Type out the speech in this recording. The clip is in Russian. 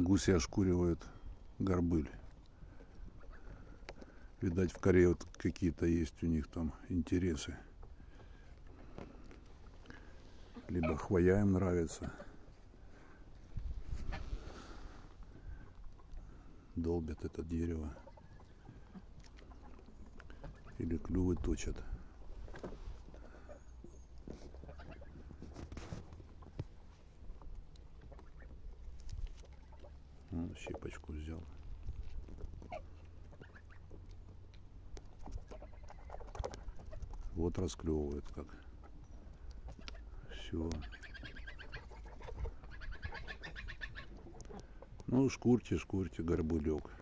Гуси ошкуривают горбыль. Видать, в Корее вот какие-то есть у них там интересы. Либо хвоя им нравится. Долбят это дерево. Или клювы точат. Ну, щепочку взял. Вот расклевывает как. Все. Ну, шкурьте, горбылек.